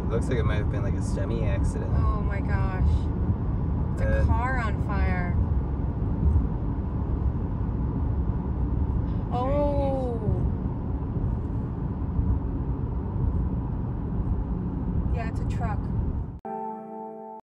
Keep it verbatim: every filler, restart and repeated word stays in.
looks like it might have been like a semi-accident. Oh my gosh. It's a Uh, car on fire. Oh. Yeah, it's a truck.